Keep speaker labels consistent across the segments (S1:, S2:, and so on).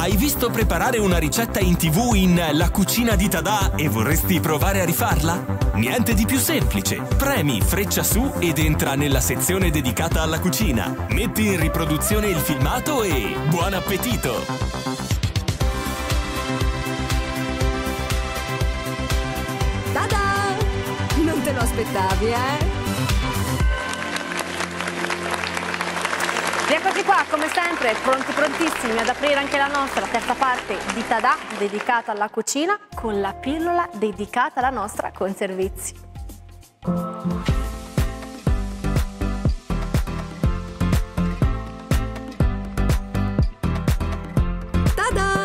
S1: Hai visto preparare una ricetta in TV in La cucina di Tadà e vorresti provare a rifarla? Niente di più semplice. Premi freccia su ed entra nella sezione dedicata alla cucina. Metti in riproduzione il filmato e buon appetito!
S2: Tada! Non te lo aspettavi,
S3: Rieccoci qua, come sempre, prontissimi ad aprire anche la nostra terza parte di Tadà, dedicata alla cucina, con la pillola dedicata alla nostra conservizi.
S2: Tada!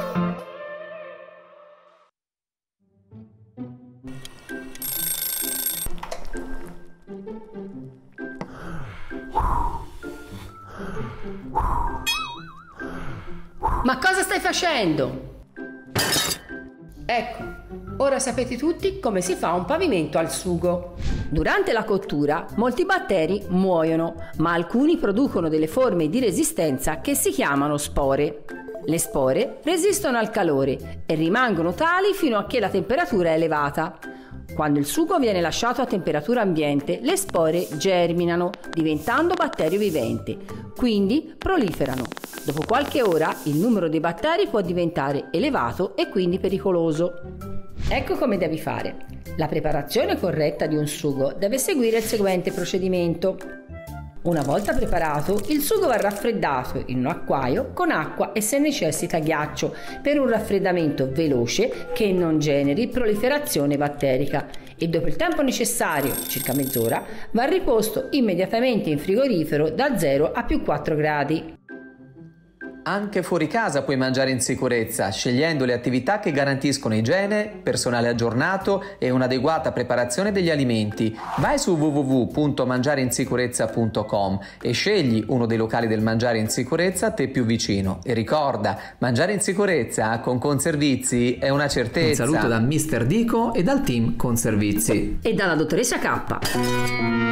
S4: Ma cosa stai facendo? Ecco, ora sapete tutti come si fa un pavimento al sugo. Durante la cottura molti batteri muoiono, ma alcuni producono delle forme di resistenza che si chiamano spore. Le spore resistono al calore e rimangono tali fino a che la temperatura è elevata. Quando il sugo viene lasciato a temperatura ambiente, le spore germinano, diventando batterio vivente, quindi proliferano. Dopo qualche ora il numero dei batteri può diventare elevato e quindi pericoloso. Ecco come devi fare. La preparazione corretta di un sugo deve seguire il seguente procedimento. Una volta preparato, il sugo va raffreddato in un acquaio con acqua e, se necessita, ghiaccio, per un raffreddamento veloce che non generi proliferazione batterica, e dopo il tempo necessario, circa mezz'ora, va riposto immediatamente in frigorifero da 0 a +4 gradi.
S5: Anche fuori casa puoi mangiare in sicurezza, scegliendo le attività che garantiscono igiene, personale aggiornato e un'adeguata preparazione degli alimenti. Vai su www.mangiareinsicurezza.com e scegli uno dei locali del Mangiare in Sicurezza a te più vicino. E ricorda, mangiare in sicurezza con Conservizi è una certezza.
S6: Un saluto da Mister Dico e dal team Conservizi.
S4: E dalla dottoressa K.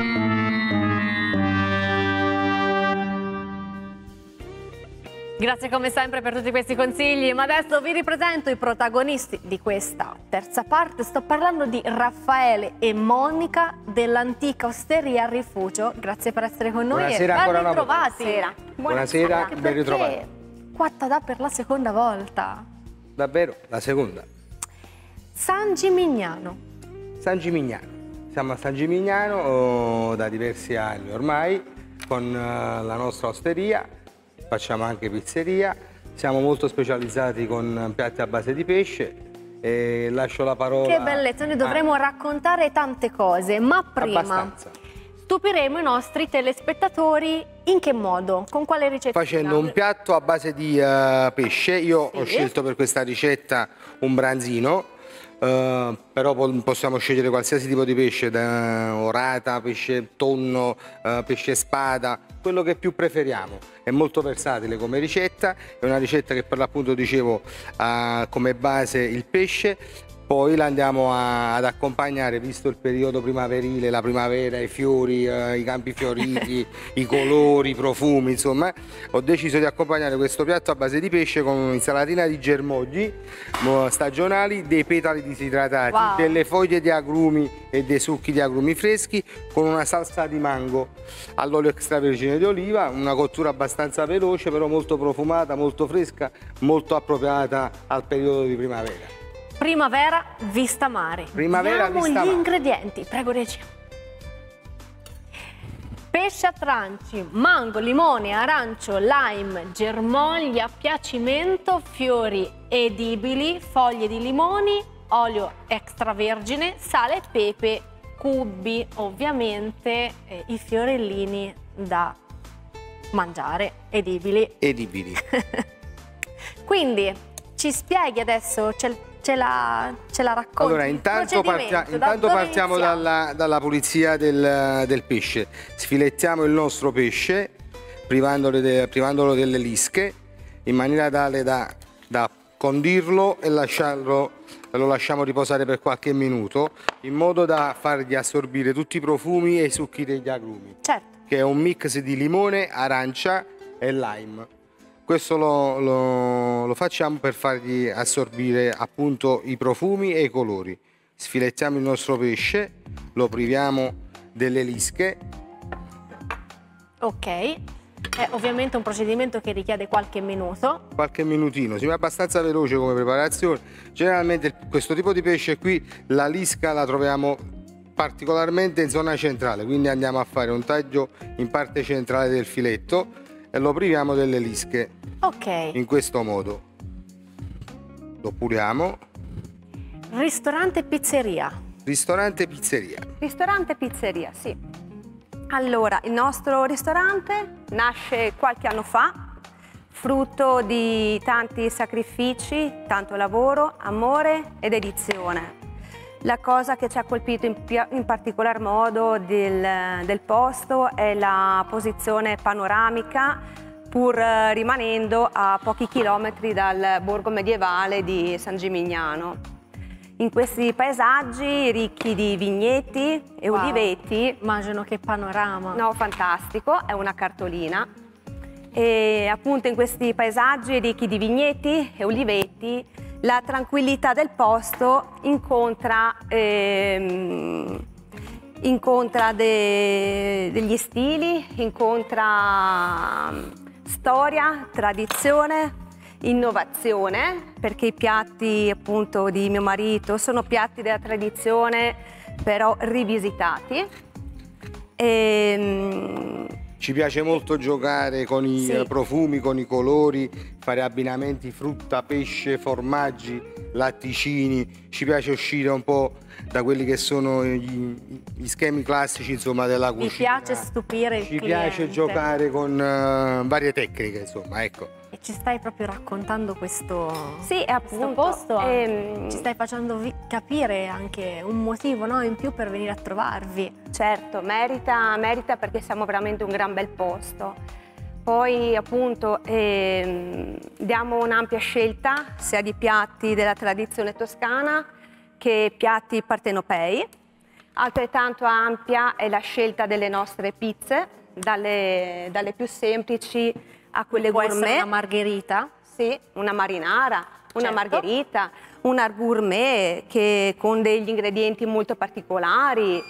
S3: Grazie come sempre per tutti questi consigli, ma adesso vi ripresento i protagonisti di questa terza parte. Sto parlando di Raffaele e Monica dell'antica osteria Rifugio. Grazie per essere con noi.
S7: Buonasera,
S3: e ben ritrovati.
S7: Buonasera, ben ritrovati.
S3: Qua Tadà per la seconda volta.
S7: Davvero, la seconda.
S3: San Gimignano.
S7: San Gimignano. Siamo a San Gimignano da diversi anni ormai con la nostra osteria. Facciamo anche pizzeria, siamo molto specializzati con piatti a base di pesce e lascio la parola...
S3: Che bellezza, noi dovremo raccontare tante cose, ma prima stupiremo i nostri telespettatori in che modo? Con quale ricetta?
S7: Facendo un piatto a base di pesce, io ho scelto per questa ricetta un branzino, però possiamo scegliere qualsiasi tipo di pesce, da orata, pesce tonno, pesce spada, quello che più preferiamo. È molto versatile come ricetta, è una ricetta che per l'appunto dicevo ha come base il pesce, poi la andiamo ad accompagnare, visto il periodo primaverile, la primavera, i fiori, i campi fioriti, i colori, i profumi, insomma, ho deciso di accompagnare questo piatto a base di pesce con un'insalatina di germogli stagionali, dei petali disidratati, delle foglie di agrumi e dei succhi di agrumi freschi, con una salsa di mango all'olio extravergine di oliva, una cottura abbastanza veloce, però molto profumata, molto fresca, molto appropriata al periodo di primavera.
S3: Primavera vista mare.
S7: Primavera
S3: Diamo
S7: vista
S3: gli
S7: mare.
S3: ingredienti, prego regia. Pesce a tranci, mango, limone, arancio, lime, germogli a piacimento, fiori edibili, foglie di limoni, olio extravergine, sale e pepe, cubi, ovviamente i fiorellini da mangiare, edibili.
S7: Edibili.
S3: Quindi ci spieghi adesso, ce la racconti?
S7: Allora, intanto partiamo dalla pulizia del pesce. Sfilettiamo il nostro pesce privandolo delle lische in maniera tale da condirlo e lo lasciamo riposare per qualche minuto in modo da fargli assorbire tutti i profumi e i succhi degli agrumi.
S3: Certo.
S7: Che è un mix di limone, arancia e lime. Questo lo facciamo per fargli assorbire appunto i profumi e i colori. Sfilettiamo il nostro pesce, lo priviamo delle lische.
S3: Ok, è ovviamente un procedimento che richiede qualche minuto.
S7: Qualche minutino, si va abbastanza veloce come preparazione. Generalmente questo tipo di pesce qui, la lisca la troviamo particolarmente in zona centrale, quindi andiamo a fare un taglio in parte centrale del filetto e lo priviamo delle lische.
S3: Ok.
S7: In questo modo. Lo puliamo.
S3: Ristorante pizzeria.
S7: Ristorante pizzeria.
S8: Ristorante pizzeria, sì. Allora, il nostro ristorante nasce qualche anno fa, frutto di tanti sacrifici, tanto lavoro, amore ed dedizione. La cosa che ci ha colpito in particolar modo del posto è la posizione panoramica, pur rimanendo a pochi chilometri dal borgo medievale di San Gimignano. In questi paesaggi ricchi di vigneti e uliveti.
S3: Immagino che panorama.
S8: No, fantastico, è una cartolina. E appunto in questi paesaggi ricchi di vigneti e uliveti la tranquillità del posto incontra degli stili, incontra storia, tradizione, innovazione, perché i piatti appunto di mio marito sono piatti della tradizione però rivisitati.
S7: Ci piace molto giocare con i profumi, con i colori, fare abbinamenti frutta, pesce, formaggi, latticini. Ci piace uscire un po' da quelli che sono gli schemi classici, insomma, della cucina.
S3: Mi piace stupire il cliente.
S7: Ci piace giocare con varie tecniche, insomma, ecco.
S3: E ci stai proprio raccontando questo
S8: appunto,
S3: posto, ci stai facendo capire anche un motivo, no, in più per venire a trovarvi.
S8: Certo, merita perché siamo veramente un gran bel posto. Poi appunto diamo un'ampia scelta sia di piatti della tradizione toscana che piatti partenopei. Altrettanto ampia è la scelta delle nostre pizze, dalle più semplici a quelle
S3: Può
S8: gourmet.
S3: essere una margherita?
S8: Sì, una marinara, una
S3: Certo.
S8: margherita, una gourmet che con degli ingredienti molto particolari,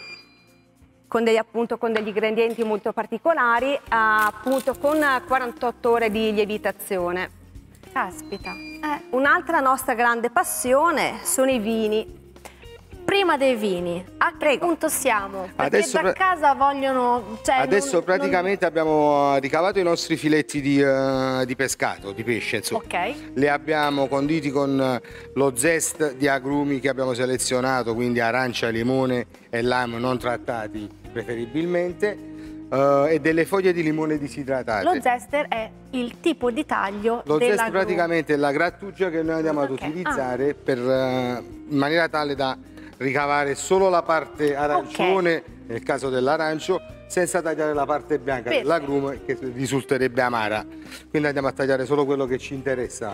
S8: con degli ingredienti molto particolari, appunto con 48 ore di lievitazione.
S3: Caspita.
S8: Un'altra nostra grande passione sono i vini.
S3: Prima dei vini, a che punto siamo? Perché
S7: Adesso
S3: da casa vogliono...
S7: Adesso praticamente abbiamo ricavato i nostri filetti di pescato, di pesce, insomma.
S3: Ok.
S7: Li abbiamo conditi con lo zest di agrumi che abbiamo selezionato, quindi arancia, limone e lime non trattati preferibilmente, e delle foglie di limone disidratate.
S3: Lo zester è il tipo di taglio
S7: Lo
S3: della
S7: zest praticamente è la grattugia che noi andiamo ad
S3: Ok.
S7: utilizzare in maniera tale da ricavare solo la parte arancione, nel caso dell'arancio, senza tagliare la parte bianca dell'agrume che risulterebbe amara. Quindi andiamo a tagliare solo quello che ci interessa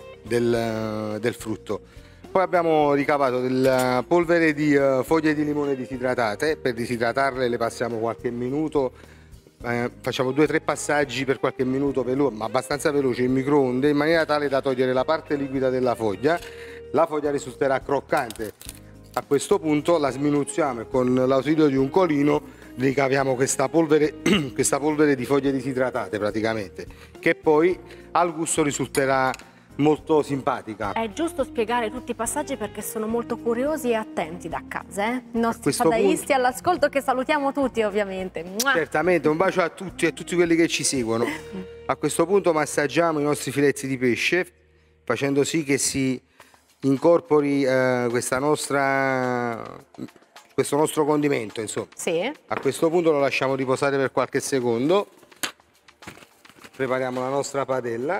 S7: del frutto. Poi abbiamo ricavato del polvere di foglie di limone disidratate. Per disidratarle le passiamo qualche minuto, facciamo 2 o 3 passaggi per qualche minuto, ma abbastanza veloce, in microonde, in maniera tale da togliere la parte liquida della foglia. La foglia risulterà croccante. A questo punto la sminuzziamo e con l'ausilio di un colino ricaviamo questa polvere di foglie disidratate praticamente, che poi al gusto risulterà molto simpatica.
S3: È giusto spiegare tutti i passaggi perché sono molto curiosi e attenti da casa, I nostri
S7: questo
S3: fadaisti all'ascolto, che salutiamo tutti ovviamente. Mua!
S7: Certamente, un bacio a tutti e a tutti quelli che ci seguono. A questo punto massaggiamo i nostri filetti di pesce facendo sì che si incorpori questo nostro condimento, insomma.
S3: Sì.
S7: A questo punto lo lasciamo riposare per qualche secondo. Prepariamo la nostra padella.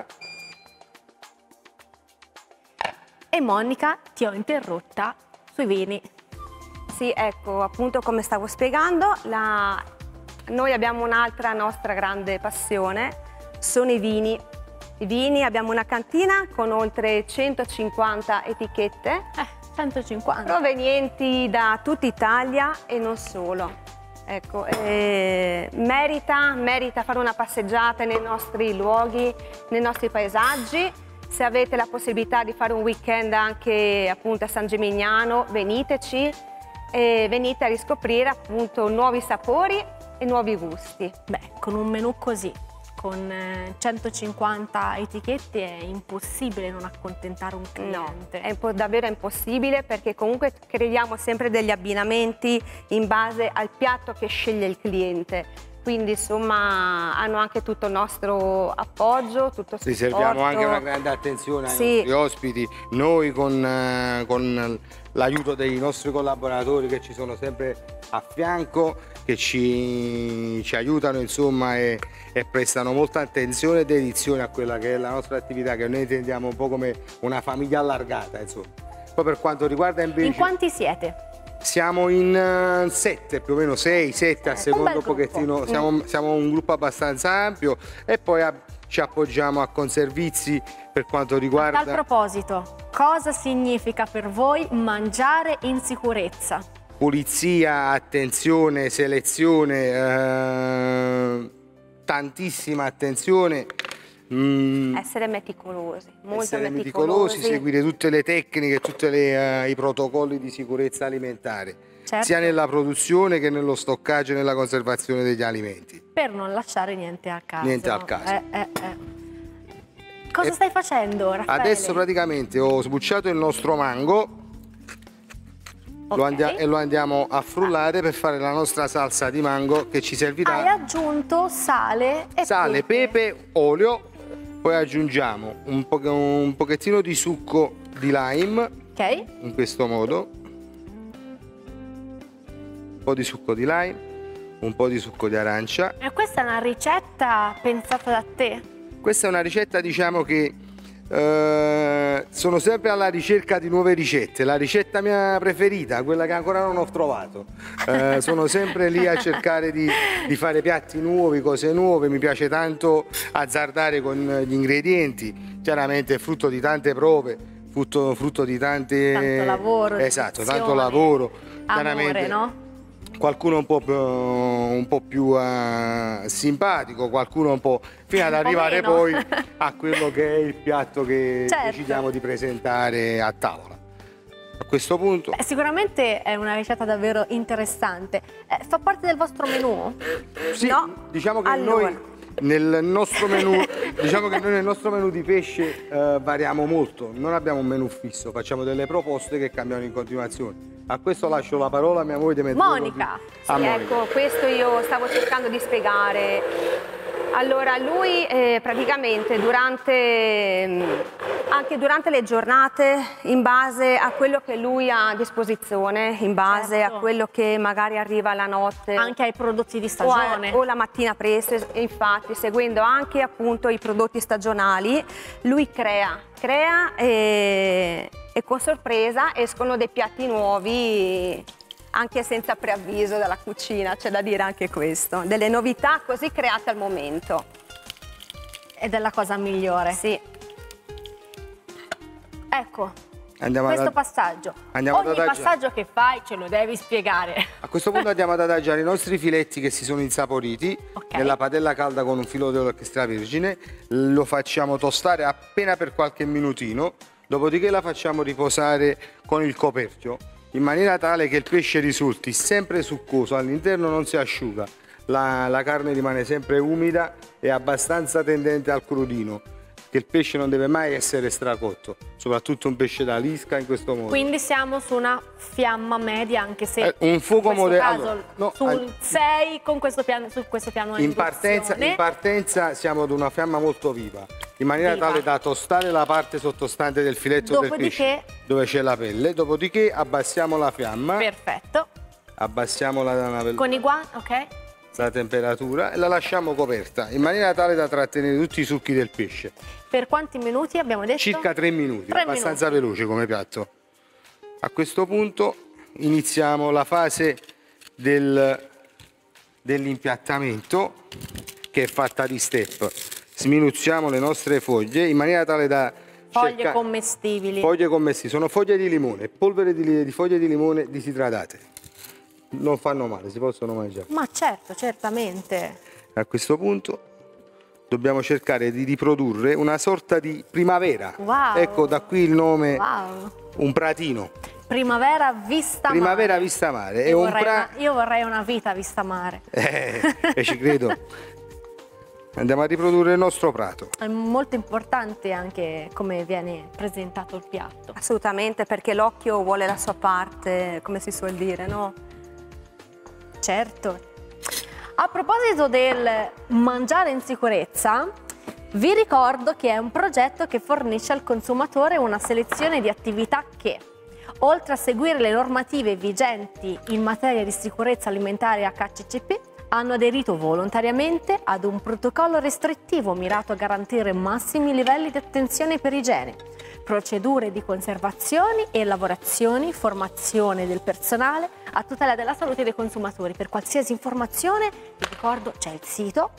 S3: E Monica, ti ho interrotta sui vini.
S8: Sì, ecco, appunto come stavo spiegando, noi abbiamo un'altra nostra grande passione, sono i vini. I vini, abbiamo una cantina con oltre 150 etichette
S3: 150.
S8: provenienti da tutta Italia e non solo. Ecco, merita fare una passeggiata nei nostri luoghi, nei nostri paesaggi. Se avete la possibilità di fare un weekend anche appunto a San Gimignano, veniteci e venite a riscoprire appunto nuovi sapori e nuovi gusti.
S3: Beh, con un menù così, con 150 etichette, è impossibile non accontentare un cliente.
S8: No, davvero impossibile, perché comunque creiamo sempre degli abbinamenti in base al piatto che sceglie il cliente. Quindi insomma hanno anche tutto il nostro appoggio, tutto il supporto.
S7: Riserviamo anche una grande attenzione ai nostri ospiti, noi con l'aiuto dei nostri collaboratori che ci sono sempre a fianco, che ci aiutano insomma e prestano molta attenzione e dedizione a quella che è la nostra attività, che noi intendiamo un po' come una famiglia allargata insomma. Poi per quanto riguarda invece...
S3: In quanti siete?
S7: Siamo in 7, più o meno 6, 7 a seconda un pochettino, siamo un gruppo abbastanza ampio e poi ci appoggiamo a Conservizi per quanto riguarda...
S3: A tal proposito, cosa significa per voi mangiare in sicurezza?
S7: Pulizia, attenzione, selezione, tantissima attenzione.
S8: Essere meticolosi, molto meticolosi,
S7: seguire tutte le tecniche, tutti i protocolli di sicurezza alimentare, sia nella produzione che nello stoccaggio e nella conservazione degli alimenti.
S3: Per non lasciare niente a caso.
S7: Niente al caso.
S3: Cosa stai facendo, Raffaele?
S7: Adesso praticamente ho sbucciato il nostro mango e lo andiamo a frullare per fare la nostra salsa di mango che ci servirà.
S3: Hai aggiunto sale e
S7: pepe, olio. Poi aggiungiamo un pochettino di succo di lime, in questo modo, un po' di succo di lime, un po' di succo di arancia.
S3: E questa è una ricetta pensata da te?
S7: Questa è una ricetta, diciamo che sono sempre alla ricerca di nuove ricette. La ricetta mia preferita, quella che ancora non ho trovato, sono sempre lì a cercare di fare piatti nuovi, cose nuove. Mi piace tanto azzardare con gli ingredienti, chiaramente è frutto di tante prove, frutto di tante...
S3: Tanto lavoro,
S7: esatto, tanto lavoro,
S3: amore, no?
S7: Qualcuno un po' più simpatico, qualcuno un po' fino ad arrivare poi a quello che è il piatto che decidiamo di presentare a tavola. A questo punto...
S3: sicuramente è una ricetta davvero interessante. Fa parte del vostro menù?
S7: Sì,
S8: no.
S7: Diciamo che noi nel nostro menù di pesce variamo molto, non abbiamo un menù fisso, facciamo delle proposte che cambiano in continuazione. A questo lascio la parola a mia moglie
S3: Monica.
S8: Ecco, questo io stavo cercando di spiegare. Allora, lui praticamente anche durante le giornate, in base a quello che lui ha a disposizione, in base a quello che magari arriva la notte.
S3: Anche ai prodotti di stagione.
S8: O la mattina presto, infatti, seguendo anche appunto i prodotti stagionali, lui crea e con sorpresa escono dei piatti nuovi anche senza preavviso dalla cucina, c'è da dire anche questo, delle novità così create al momento.
S3: Ed è la cosa migliore.
S8: Sì.
S3: Ecco, questo passaggio. Ogni passaggio che fai ce lo devi spiegare.
S7: A questo punto andiamo ad adagiare i nostri filetti che si sono insaporiti nella padella calda con un filo d'olio extravergine. Lo facciamo tostare appena per qualche minutino, dopodiché la facciamo riposare con il coperchio, in maniera tale che il pesce risulti sempre succoso, all'interno non si asciuga, la carne rimane sempre umida e abbastanza tendente al crudino, che il pesce non deve mai essere stracotto, soprattutto un pesce da lisca in questo modo.
S3: Quindi siamo su una fiamma media, anche se
S7: un fuoco
S3: modesto, sul 6 con questo piano, su questo piano di
S7: in partenza siamo ad una fiamma molto viva, in maniera tale da tostare la parte sottostante del filetto del pesce dove c'è la pelle, dopodiché abbassiamo la fiamma.
S3: Perfetto.
S7: Abbassiamo
S3: con i guanti,
S7: la temperatura e la lasciamo coperta in maniera tale da trattenere tutti i succhi del pesce.
S3: Per quanti minuti abbiamo detto?
S7: Circa 3 minuti, abbastanza veloce come piatto. A questo punto iniziamo la fase dell'impiattamento, che è fatta di step. Sminuzziamo le nostre foglie in maniera tale da
S3: foglie commestibili.
S7: Foglie commestibili, sono foglie di limone, polvere di foglie di limone disidratate. non fanno male, si possono mangiare.
S3: Ma certo, certamente.
S7: A questo punto dobbiamo cercare di riprodurre una sorta di primavera.
S3: Wow.
S7: Ecco da qui il nome,
S3: Wow.
S7: un pratino.
S3: Primavera vista
S7: Primavera
S3: mare.
S7: vista mare. È un
S3: Io vorrei una vita vista mare.
S7: E ci credo. Andiamo a riprodurre il nostro prato.
S3: È molto importante anche come viene presentato il piatto.
S8: Assolutamente, perché l'occhio vuole la sua parte, come si suol dire, no?
S3: Certo. A proposito del mangiare in sicurezza, vi ricordo che è un progetto che fornisce al consumatore una selezione di attività che, oltre a seguire le normative vigenti in materia di sicurezza alimentare HACCP, hanno aderito volontariamente ad un protocollo restrittivo mirato a garantire massimi livelli di attenzione per igiene, procedure di conservazione e lavorazioni, formazione del personale a tutela della salute dei consumatori. Per qualsiasi informazione, vi ricordo, c'è il sito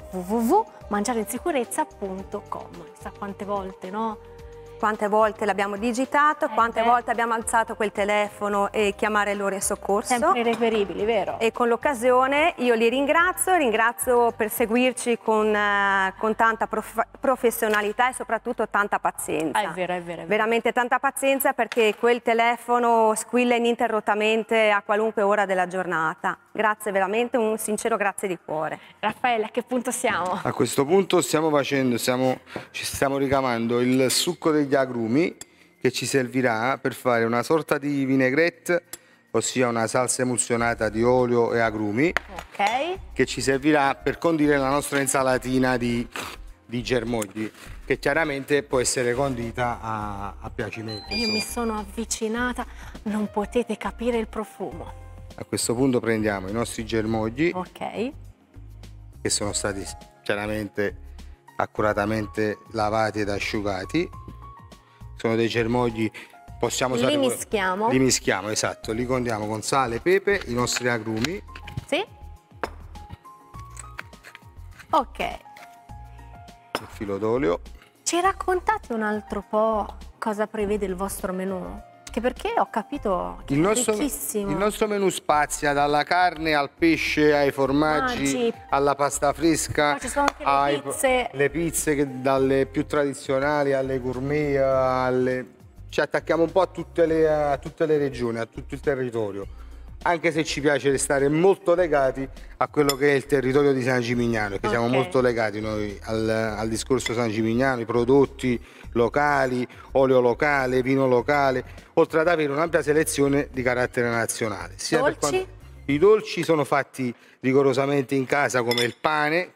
S3: www.mangiareinsicurezza.com. Chissà quante volte, no?
S8: Quante volte l'abbiamo digitato, quante volte abbiamo alzato quel telefono e chiamare l'ora e soccorso.
S3: Sempre reperibili, vero?
S8: E con l'occasione io li ringrazio per seguirci con tanta professionalità e soprattutto tanta pazienza.
S3: È vero, è vero.
S8: Veramente tanta pazienza, perché quel telefono squilla ininterrottamente a qualunque ora della giornata. Grazie, veramente un sincero grazie di cuore.
S3: Raffaele, a che punto siamo?
S7: A questo punto ci stiamo ricamando il succo degli agrumi che ci servirà per fare una sorta di vinaigrette, ossia una salsa emulsionata di olio e agrumi, che ci servirà per condire la nostra insalatina di germogli, che chiaramente può essere condita a piacimento.
S3: Io mi sono avvicinata, non potete capire il profumo.
S7: A questo punto prendiamo i nostri germogli,
S3: Ok.
S7: che sono stati chiaramente accuratamente lavati ed asciugati. Sono dei germogli, possiamo usare...
S3: Li mischiamo.
S7: Li mischiamo, esatto. Li condiamo con sale, pepe, i nostri agrumi.
S3: Sì. Ok.
S7: Il filo d'olio.
S3: Ci raccontate un altro po' cosa prevede il vostro menù? Che perché ho capito che è ricchissimo.
S7: Il nostro menù spazia dalla carne al pesce, ai formaggi, alla pasta fresca.
S3: Ma ci sono anche le pizze.
S7: Le pizze, che dalle più tradizionali alle gourmet, ci attacchiamo un po' a tutte le regioni, a tutto il territorio. Anche se ci piace restare molto legati a quello che è il territorio di San Gimignano, perché siamo molto legati noi al discorso San Gimignano, i prodotti locali, olio locale, vino locale, oltre ad avere un'ampia selezione di carattere nazionale. I dolci sono fatti rigorosamente in casa, come il pane,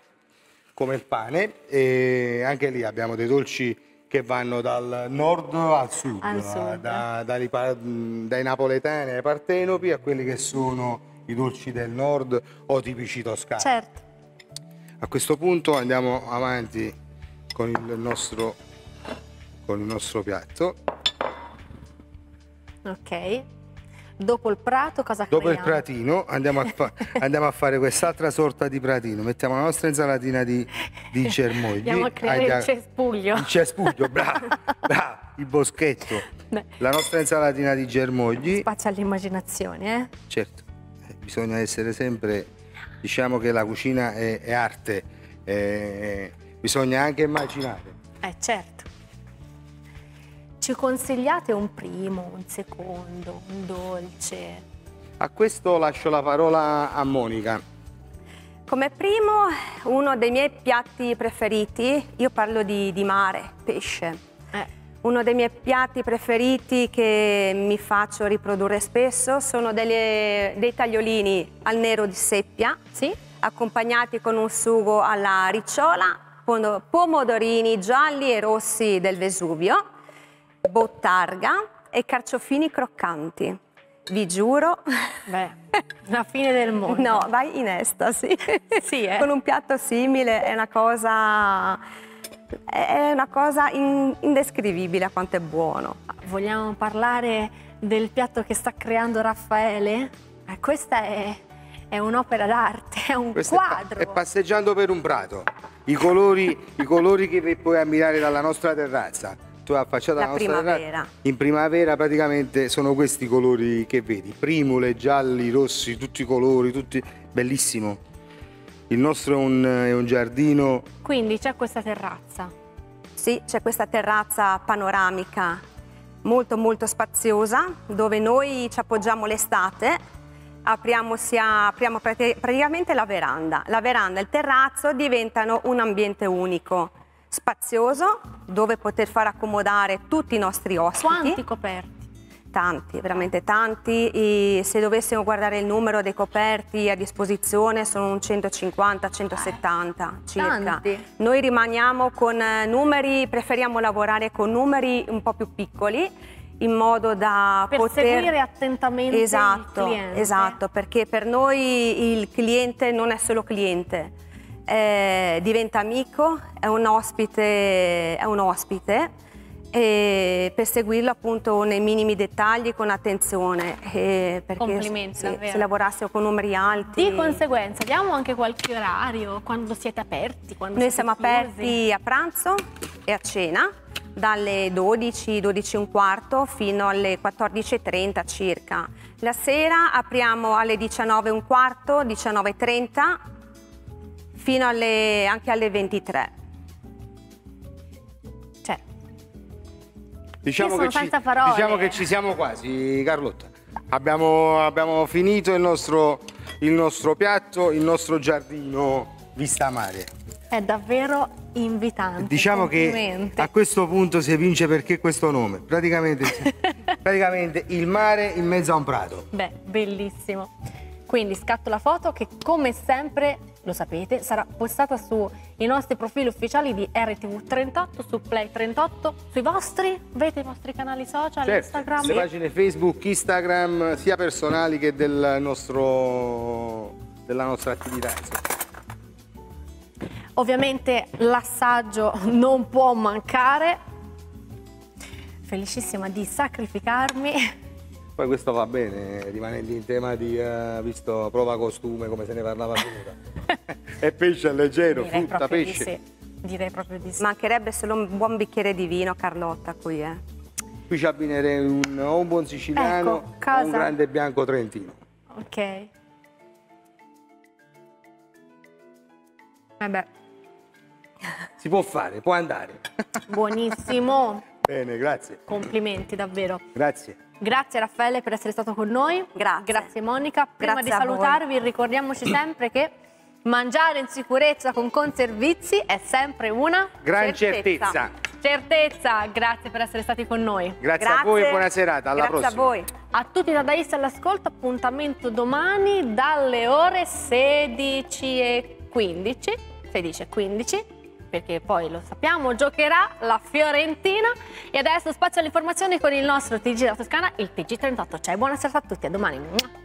S7: e anche lì abbiamo dei dolci che vanno dal nord al sud, dai napoletani ai partenopi a quelli che sono i dolci del nord o tipici toscani.
S3: Certo.
S7: A questo punto andiamo avanti con il nostro piatto.
S3: Ok. Dopo il prato cosa
S7: Dopo
S3: creiamo?
S7: il pratino andiamo a fare quest'altra sorta di pratino. Mettiamo la nostra insalatina di germogli.
S3: Andiamo a creare il cespuglio.
S7: Il cespuglio, bravo, il boschetto. La nostra insalatina di germogli.
S3: Spazio all'immaginazione, eh?
S7: Certo, bisogna essere sempre, diciamo che la cucina è arte, bisogna anche immaginare.
S3: Certo. Ci consigliate un primo, un secondo, un dolce?
S7: A questo lascio la parola a Monica.
S8: Come primo, uno dei miei piatti preferiti, io parlo di mare, pesce. Uno dei miei piatti preferiti che mi faccio riprodurre spesso sono dei tagliolini al nero di seppia, accompagnati con un sugo alla ricciola, pomodorini gialli e rossi del Vesuvio, bottarga e carciofini croccanti. Vi giuro...
S3: la fine del mondo.
S8: No, vai in estasi.
S3: Sì,
S8: Con un piatto simile è una cosa indescrivibile a quanto è buono.
S3: Vogliamo parlare del piatto che sta creando Raffaele? Questa è un'opera d'arte, è un quadro.
S7: È passeggiando per un prato. I colori che puoi ammirare dalla nostra terrazza. tu hai affacciato
S8: La
S7: alla nostra
S8: primavera.
S7: terrazza. In primavera praticamente sono questi colori che vedi, primule, gialli, rossi, tutti i colori, tutti bellissimo. Il nostro è un giardino.
S3: Quindi c'è questa terrazza.
S8: Sì, c'è questa terrazza panoramica molto molto spaziosa dove noi ci appoggiamo l'estate, apriamo praticamente la veranda. La veranda e il terrazzo diventano un ambiente unico, spazioso, dove poter far accomodare tutti i nostri ospiti.
S3: Quanti coperti?
S8: Tanti, veramente tanti. E se dovessimo guardare il numero dei coperti a disposizione sono un 150-170 circa.
S3: Tanti.
S8: Noi rimaniamo con numeri, preferiamo lavorare con numeri un po' più piccoli in modo da
S3: Per
S8: poter
S3: seguire attentamente il cliente.
S8: Esatto, perché per noi il cliente non è solo cliente, diventa amico, è un ospite. E per seguirlo appunto nei minimi dettagli con attenzione, perché
S3: Complimenti, davvero.
S8: se lavorassimo con numeri alti.
S3: Di conseguenza, diamo anche qualche orario, quando siete aperti? Quando
S8: Noi
S3: siete
S8: siamo
S3: chiusi?
S8: aperti a pranzo e a cena dalle 12, 12 e un quarto fino alle 14:30 circa. La sera apriamo alle 19 e un quarto, 19:30 fino anche alle 23.
S3: Cioè,
S7: Diciamo
S3: sono senza parole.
S7: diciamo che ci siamo quasi, Carlotta. Abbiamo finito il nostro piatto, il nostro giardino vista mare.
S3: è davvero invitante.
S7: Diciamo che
S3: complimenti.
S7: a questo punto si evince perché questo nome. Praticamente il mare in mezzo a un prato.
S3: Beh, bellissimo. Quindi scatto la foto che come sempre, lo sapete, sarà postata sui nostri profili ufficiali di RTV38, su Play38, sui vostri, avete i vostri canali social,
S7: Certo,
S3: Instagram?
S7: le pagine Facebook, Instagram, sia personali che della nostra attività. Insomma.
S3: Ovviamente l'assaggio non può mancare. Felicissima di sacrificarmi.
S7: Poi questo va bene, rimanendo in tema di visto prova costume, come se ne parlava prima. E pesce è leggero,
S3: Direi
S7: frutta,
S3: proprio
S7: pesce.
S3: di sì. Direi proprio di sì.
S8: Mancherebbe solo un buon bicchiere di vino, Carlotta, qui,
S7: Qui ci abbinerei o un buon siciliano
S3: Ecco,
S7: o
S3: cosa?
S7: un grande bianco trentino.
S3: Ok. Vabbè,
S7: Si può fare, può andare.
S3: buonissimo.
S7: Bene, grazie.
S3: Complimenti davvero.
S7: Grazie.
S3: Grazie Raffaele per essere stato con noi.
S8: Grazie.
S3: Grazie Monica. Prima
S8: Grazie
S3: di
S8: a voi.
S3: salutarvi ricordiamoci sempre che mangiare in sicurezza con Conservizi è sempre una
S7: Gran
S8: Certezza.
S7: certezza.
S3: certezza. Grazie per essere stati con noi.
S7: Grazie a voi e buona serata. Alla
S8: Grazie
S7: prossima.
S8: a voi.
S3: A tutti i dadaisti all'ascolto, appuntamento domani dalle ore 16:15, 16:15, perché poi lo sappiamo, giocherà la Fiorentina. E adesso spazio alle informazioni con il nostro TG della Toscana, il TG38. Ciao, buona serata a tutti, a domani.